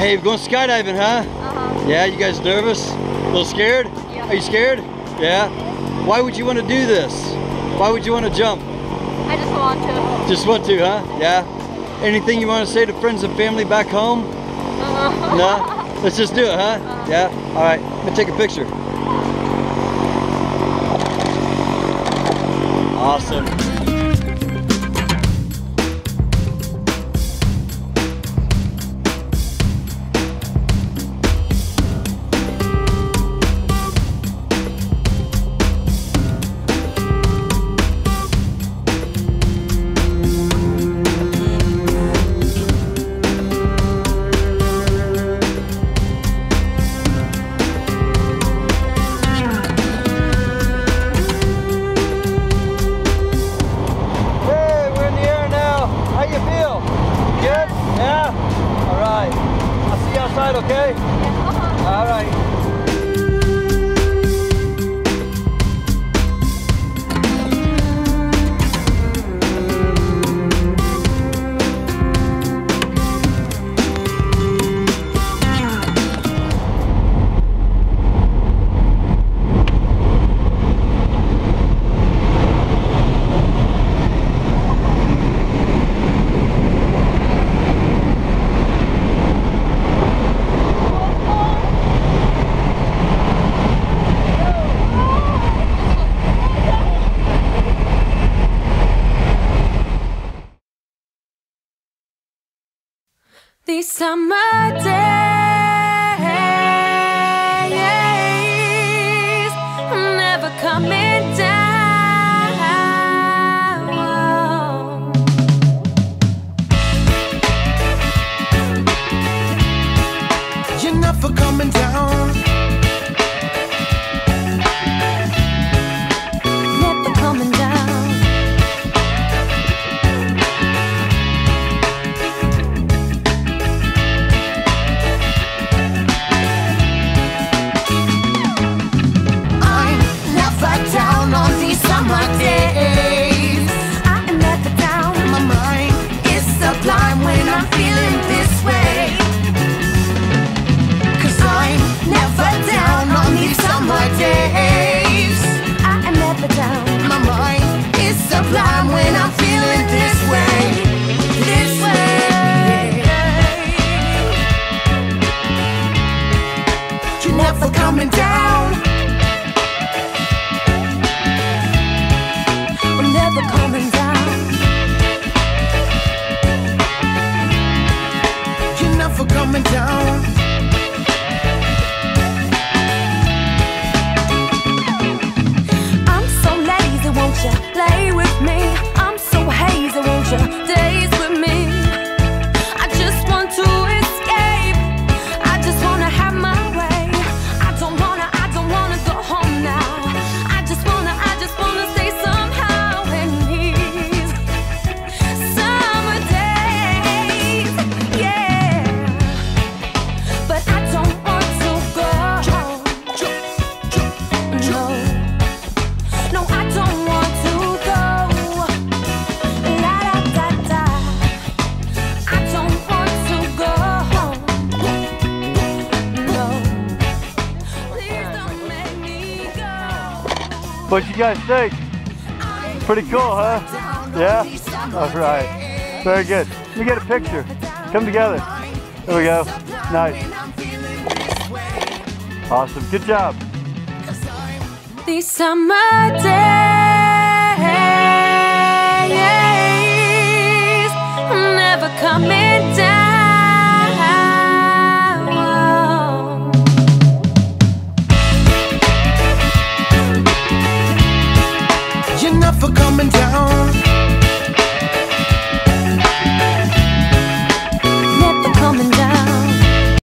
Hey, we're going skydiving, huh? Yeah, you guys nervous? A little scared? Yeah. Are you scared? Yeah? Why would you want to do this? Why would you want to jump? I just want to. Just want to, huh? Yeah? Anything you want to say to friends and family back home? No? Let's just do it, huh? Yeah? Alright, let me take a picture. Awesome. Okay? All right. These summer days I'm never coming down. You're never coming down. Never coming down. Summer days, I am never down. My mind is sublime when I'm feeling this way. 'Cause I'm never down on these summer days. I am never down. My mind is sublime when I'm feeling this way. This way. You're never coming down. Never coming down. You're never coming down. I'm so lazy, won't you play with me? I'm so hazy, won't you daze with me? I just want to escape. I just wanna have my way. I don't wanna go home now. I just wanna stay somehow. What you guys think? Pretty cool, huh? Yeah? All right. Very good. Let me get a picture. Come together. There we go. Nice. Awesome. Good job. These summer days I'm never coming down. You're never coming down.